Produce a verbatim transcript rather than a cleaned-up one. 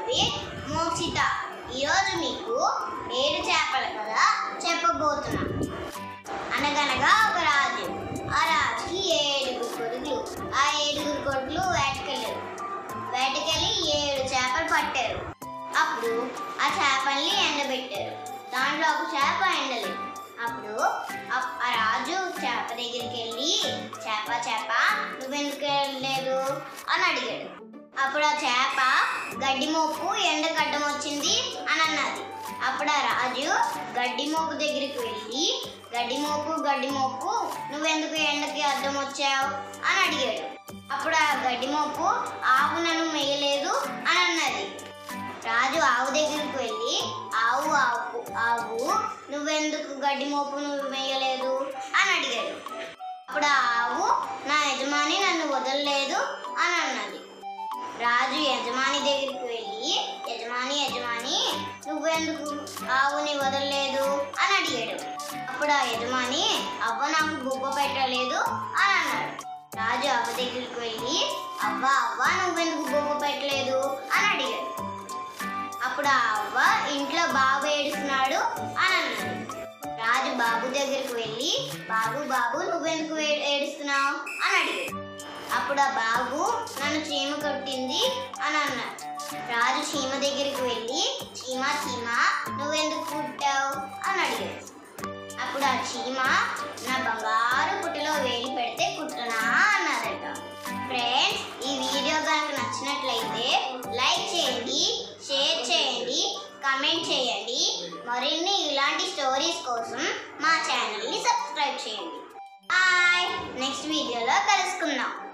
బాంధవి మోక్షిత. ఈరోజు మీకు ఏడు చేపల కథ చెప్పబోతున్నా. అనగనగా ఒక రాజు. ఆ రాజుకి ఏడుగురు కొడుకులు. ఆ ఏడుగురు కొడుకులు వేటకెళ్ళారు. వేటకెళ్ళి ఏడు చేపలు పట్టారు. అప్పుడు ఆ చేపల్ని ఎండబెట్టారు. దాంట్లో ఒక చేప ఎండలేదు. అప్పుడు ఆ రాజు చేప దగ్గరికి వెళ్ళి, చేప చేప నువ్వెందుకు వెళ్ళలేదు అని అడిగాడు. అప్పుడు ఆ చేప గడ్డి మోపు ఎండ కట్టం వచ్చింది అని అన్నది. అప్పుడు ఆ రాజు గడ్డి మోపు దగ్గరికి వెళ్ళి, గడ్డి మోపు గడ్డి మోపు నువ్వెందుకు ఎండకి అడ్డం వచ్చావు అని అడిగాడు. అప్పుడు ఆ గడ్డి మోపు ఆవు నన్ను మేయలేదు అని అన్నది. రాజు ఆవు దగ్గరికి వెళ్ళి, ఆవు ఆవు ఆవు నువ్వెందుకు గడ్డి మోపు నువ్వు మేయలేదు అని అడిగాడు. అప్పుడు ఆ ఆవు నా యజమాని నన్ను వదలలేదు అని అన్నది. రాజు యజమాని దగ్గరికి వెళ్ళి, యజమాని యజమాని నువ్వెందుకు ఆవుని వదలలేదు అని అడిగాడు. అప్పుడు ఆ యజమాని అవ్వ నాకు గుబ్బ పెట్టలేదు అని అన్నాడు. రాజు అవ్వ దగ్గరికి వెళ్ళి, అవ్వ అవ్వ నువ్వెందుకు గుబ్బ పెట్టలేదు అని అడిగాడు. అప్పుడు ఆ అవ్వ ఇంట్లో బాబు ఏడుస్తున్నాడు అని అన్నాడు. రాజు బాబు దగ్గరికి వెళ్ళి, బాబు బాబు నువ్వెందుకు ఏడుస్తున్నావు అని అడిగాడు. అప్పుడు ఆ బాబు నన్ను చీమ కొట్టింది అని అన్నాడు. రాజు చీమ దగ్గరికి వెళ్ళి, చీమ చీమ నువ్వెందుకు కుట్టావు అని అడిగాడు. అప్పుడు ఆ చీమ నా బంగారు పుట్టలో వేలి పెడితే కుట్టనా అన్నదట. ఫ్రెండ్స్, ఈ వీడియో కనుక నచ్చినట్లయితే లైక్ చేయండి, షేర్ చేయండి, కమెంట్ చేయండి. మరిన్ని ఇలాంటి స్టోరీస్ కోసం మా ఛానల్ని సబ్స్క్రైబ్ చేయండి. బాయ్, నెక్స్ట్ వీడియోలో కలుసుకుందాం.